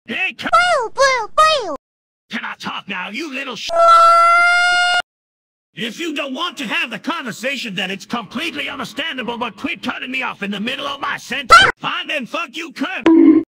Hey, can I talk now, you little sh**? If you don't want to have the conversation, then it's completely understandable, but quit cutting me off in the middle of my sentence. Fine then, fuck you, cunt.